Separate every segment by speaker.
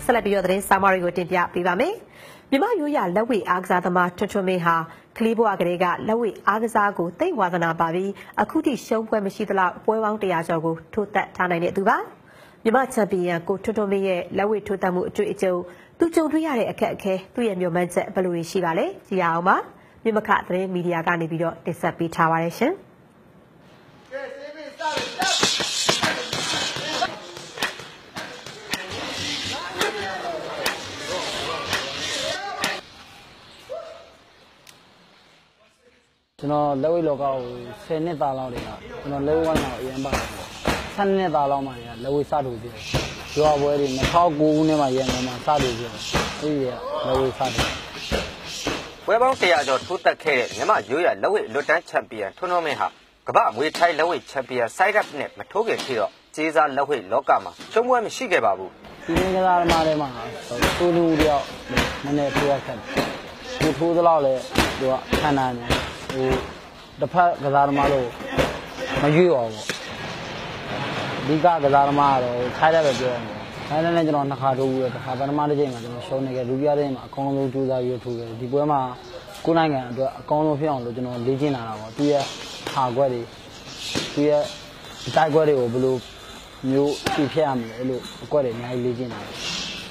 Speaker 1: ဆက်လက်ပြီးတော့သတင်းစာမတွေကိုတင်ပြပေးပါမယ်။မြန်မာရိုးရာလက်ဝှေ့အားကစားသမားထွန်းထွန်းမင်းဟာကလေးဘဝကလေးကလက်ဝှေ့အားကစားကိုသိဝါသနာပါပြီးအခုထိရှုံးပွဲမရှိသလောက်ပွဲပေါင်း100ကျော်ကိုထိုးသက်ထားနိုင်တဲ့သူပါ။မြန်မာချန်ပီယံကိုထွန်းထွန်းမင်းရဲ့လက်ဝှေ့ထိုးသက်မှုအတွေ့အကြုံသူကြုံတွေ့ရတဲ့အခက်အခဲသူ့ရဲ့မျှော်မှန်းချက်ဘယ်လိုရှိပါလဲ။ကြည့်ရအောင်ပါ။မြမခသတင်းမီဒီယာကနေပြီးတော့တင်ဆက်ပေးထားပါရရှင်။
Speaker 2: ကျွန်တော်လက်ဝှေ့လောကကို10နှစ်သားလောက်တွေကကျွန်တော်လက်ဝှေ့ဝိုင်းတော့အရင်ပါတယ်7နှစ်သားလောက်မှလည်းလက်ဝှေ့စထုတ်ပြီးရွာပွဲတွေ2009ခုနှစ်မှာရန်ကုန်မှာစထုတ်ပြီးအဲ့ဒီလက်ဝှေ့စထုတ်
Speaker 3: ပွဲပေါင်း100ကျော်ထိုးသက်ခဲ့တဲ့မြန်မာရိုးရာလက်ဝှေ့လွတ်တန်းချန်ပီယံထွန်းထွန်းမင်းဟာကမ္ဘာမွေထိုင်းလက်ဝှေ့ချန်ပီယံဆိုက်ရပ်နဲ့မထိုးခင်ဖြစ်တော့ကျေးစားလက်ဝှေ့လောကမှာရှုံးပွဲမရှိခဲ့ပါဘူး
Speaker 2: ဒီနေ့ကစားသမားတွေမှာတိုးလူတယောက်နည်းနည်းထိုးရခက်တယ်ထိုးသလောက်လဲသူကခံနိုင်တယ်တစ်ဖက်ကစားသမားလို့မရွေ့ပါဘူးအဓိကကစားသမားကတော့ခိုင်းတယ်ပဲပြောရမှာခိုင်းတယ်နဲ့ကျွန်တော်နှစ်ခါထိုးပြီးတော့တစ်ခါပထမတစ်ချိန်မှာကျွန်တော်ရှုံးနေခဲ့လူပြတဲ့မှာအကောင်းဆုံးကြိုးစားပြီးထိုးခဲ့ဒီပွဲမှာကိုယ်နိုင်ငံအတွက်အကောင်းဆုံးဖြစ်အောင်လို့ကျွန်တော်လေ့ကျင့်လာတာပေါ့သူရဲ့ဟာခွက်တွေသူရဲ့တိုက်ခွက်တွေကိုဘယ်လိုမျိုးဖြည့်ဖြတ်ရမလဲအဲ့လိုအကွက်တွေအများကြီးလေ့ကျင့်လာတယ်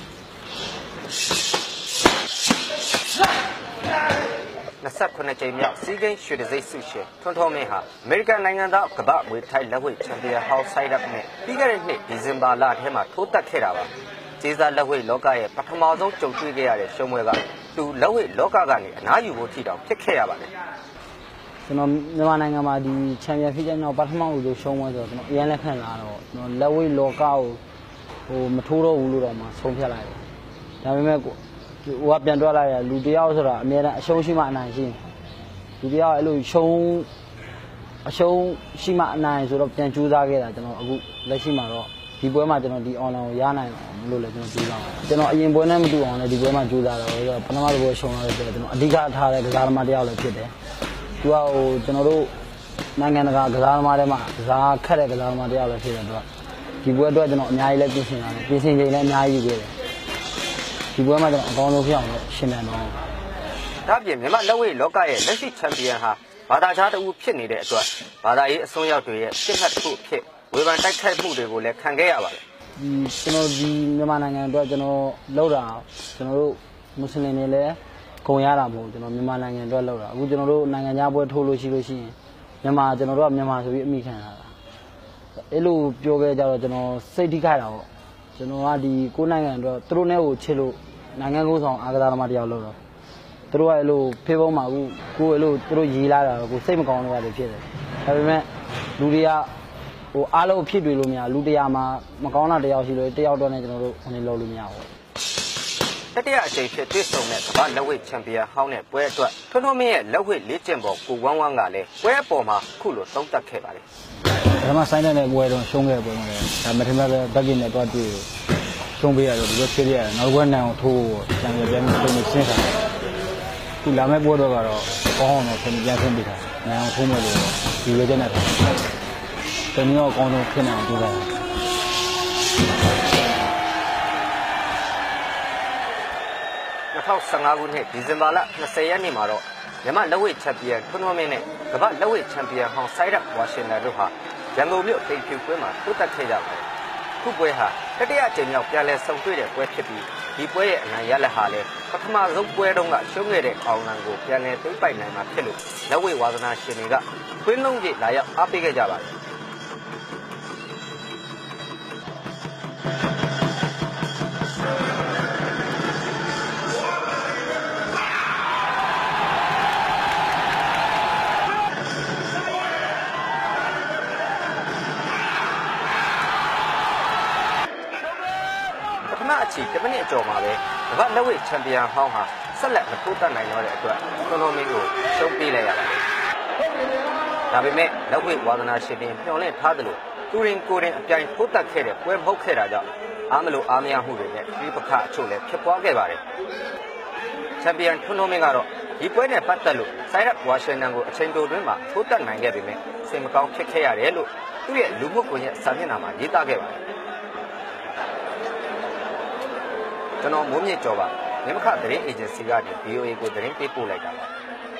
Speaker 3: 29ကြိမ်မြောက်စီးကိန်းရွှေတံဆိပ်ဆုရှင်ထွန်းထွန်းမင်းဟာအမေရိကန်နိုင်ငံသားကမ္ဘာမွေထိုင်းလက်ဝှေ့ချန်ပီယံဟောင်းဆိုက်ရပ်နဲ့ပြီးခဲ့တဲ့နှစ်ဒီဇင်ဘာလထဲမှာထိုးသက်ခဲ့တာပါကျေးစားလက်ဝှေ့လောကရဲ့ပထမဆုံးကြုံတွေ့ခဲ့ရတဲ့ရှုံးပွဲကသူလက်ဝှေ့လောကကနေအနားယူဖို့ထိတောင်ဖြစ်ခဲ့ရပါတယ်
Speaker 2: ကျွန်တော်မြန်မာနိုင်ငံမှာဒီချန်ပီယံဖြစ်တဲ့နောက်ပထမဦးဆုံးရှုံးပွဲဆိုတော့ကျွန်တော်အရင်လက်ခံလာတော့ကျွန်တော်လက်ဝှေ့လောကကိုမထိုးတော့ဘူးလို့တော့မှဆုံးဖြတ်လိုက်တယ်ဒါပေမဲ့ဟိုကပြန်တွက်လိုက်ရလူတယောက်ဆိုတာအများနဲ့အရှုံးရှိမှအနိုင်ရှိလူတယောက်အဲ့လိုအရှုံးရှိမှအနိုင်ဆိုတော့ပြန်ကြိုးစားခဲ့တာကျွန်တော်အခုလက်ရှိမှာတော့ဒီပွဲမှာကျွန်တော်ဒီ online ကိုရနိုင်အောင်မလို့လဲကျွန်တော်ကြိုးစားပါတယ်ကျွန်တော်အရင်ပွဲနဲ့မတူအောင်လဲဒီပွဲမှာကြိုးစားတော့ပထမတစ်ပွဲရှုံးလာတဲ့ကျွန်တော်အဓိကထားတဲ့ကစားသမားတယောက်လည်းဖြစ်တယ်သူကကျွန်တော်တို့နိုင်ငံတကာကစားသမားတွေမှာကစားခက်တဲ့ကစားသမားတယောက်လည်းဖြစ်တယ်သူကဒီပွဲအတွက်ကျွန်တော်အများကြီးလည်းပြင်ဆင်လာတယ်ပြင်ဆင်ချိန်လည်းအများကြီးယူခဲ့တယ်ဒီပွဲမှာကျွန်တော်အကောင်းဆုံးဖြစ်အောင်ရှင်ပြန်တော့
Speaker 3: ဒါပြင်မြန်မာလက်ဝှေ့လောကရဲ့လက်ရှိချန်ပီယံဟာဘာသာခြားတဦးဖြစ်နေတဲ့အတွက်ဘာသာရေးအစွန်းရောက်တွေရဲ့စစ်မှတ်တစ်ခုဖြစ်ဝေဖန်တိုက်ခိုက်မှုတွေကိုလည်းခံခဲ့ရပါတယ်
Speaker 2: ကျွန်တော်ဒီမြန်မာနိုင်ငံအတွက်ကျွန်တော်လောက်တာကျွန်တော်တို့မွတ်စလင်တွေလည်းဂုံရတာမဟုတ်ကျွန်တော်မြန်မာနိုင်ငံအတွက်လောက်တာအခုကျွန်တော်တို့နိုင်ငံခြားပွဲထိုးလို့ရှိရင်မြန်မာကျွန်တော်တို့ကမြန်မာဆိုပြီးအမိခံရတာအဲ့လိုပြောခဲ့ကြတော့ကျွန်တော်စိတ်ထိခိုက်တာပေါ့ကျွန်တော်ကဒီကိုယ်နိုင်ငံအတွက်သူတို့နဲ့ကိုချစ်လို့နိုင်ငံကိုဆောင်အားကစားသမားတယောက်လို့တော့သူတို့ကအဲ့လိုဖေးပုံးမှာကိုအဲ့လိုသူတို့ရေးလာတာကိုစိတ်မကောင်းလို့ရတယ်ဖြစ်တယ်ဒါပေမဲ့လူတွေကအားလုံးဖြစ်တွေ့လို့မရလူတရားမှာမကောင်းတာတယောက်ရှိလို့တယောက်တော့နဲ့ကျွန်တော်တို့အနေလုပ်လို့မရဘူး
Speaker 3: တတိယအကြိမ်ဖြစ်တွေ့ဆုံတဲ့ကမ္ဘာလက်ဝှေ့ချန်ပီယံဟောင်းတဲ့ပွဲအတွက်ထွန်းထွန်းမင်းရဲ့လက်ဝှေ့လေ့ကျင့်ပေါ်ကိုဝမ်းဝမ်းကလည်းပွဲအပေါ်မှာခုလိုသုံးသပ်ခဲ့ပါတယ်
Speaker 2: ပထမဆိုင်တဲ့ပွဲတော့ရှုံးခဲ့ပွဲမှာလည်းဒါမထင်မှပဲဘက်ကင်းနဲ့တွားတွေ့ရှုံးပေးရတော့ဒီလိုဖြစ်ရတယ်နောက်ပွဲနိုင်အောင်ထိုးချန်ပီယံပြန်ပြီးရှင်းတာခုလာမယ့်ပွဲတော့ကတော့ကောင်းအောင်တော့ပြန်ဆင်းပေးတာနိုင်အောင်ထိုးမယ်လို့ဒီလိုချက်နဲ့တနည်းတော့အကောင်းဆုံးဖြစ်နိုင်အောင်လုပ်ရတယ်
Speaker 3: 2015ခုနှစ်ဒီဇင်ဘာလ20ရက်နေ့မှာတော့မြန်မာလက်ဝှေ့ချန်ပီယံထွန်းထွန်းမင်းနဲ့ကမ္ဘာလက်ဝှေ့ချန်ပီယံဟောင်းဆိုက်ရပ်ဝါရှင်တန်တို့ဟာရန်ကုန်မြို့ပိတ်ဖြူပွဲမှာထိုးသက်ခဲ့ကြပါတယ်။ခုပွဲဟာတတိယအကြိမ်မြောက်ပြန်လည်ဆုံတွေ့တဲ့ပွဲဖြစ်ပြီးဒီပွဲရဲ့အနိုင်ရလဒ်ဟာလည်းပထမဆုံးပွဲတုန်းကရှုံးခဲ့တဲ့အောင်လံကိုပြန်လည်သိမ်းပိုက်နိုင်မှာဖြစ်လို့လက်ဝှေ့ဝါသနာရှင်တွေကခွင်းလုံးကြီးလာရောက်အားပေးခဲ့ကြပါတယ်အချီ10မိနစ်အကျော်မှာပဲကမ္ဘာလက်ဝှေ့ချန်ပီယံဟောင်းဟာဆက်လက်မထိုးသက်နိုင်တော့တဲ့အတွက်ထွန်းထွန်းမင်းကိုရှုံးပေးလိုက်ရပါတယ်။ဒါပေမဲ့လက်ဝှေ့ဝါသနာရှင်တွေမျှော်လင့်ထားသလိုသူရင်ကိုရင်အပြိုင်ထိုးသက်ခဲ့တဲ့ပွဲမဟုတ်ခဲ့တာကြောင့်အားမလို့အားမရမှုတွေနဲ့ဒီပခအချို့လည်းဖြစ်ပွားခဲ့ပါတယ်။ချန်ပီယံထွန်းထွန်းမင်းကတော့ဒီပွဲနဲ့ပတ်သက်လို့ဆိုက်ရပ်ဝါရှင်တန်ကိုအချိန်တိုတွင်းမှာထိုးသက်နိုင်ခဲ့ပေမဲ့စိတ်မကောင်းဖြစ်ခဲ့ရတယ်လို့သူ့ရဲ့လူမှုကွန်ရက်စာမျက်နှာမှာရေးသားခဲ့ပါတယ်။ကျွန်တော်မိုးမြင့်ကျော်ပါမြမခသတင်းအေဂျင်စီကနေ VOA ကိုသတင်းပေးပို့လိုက်တာပါ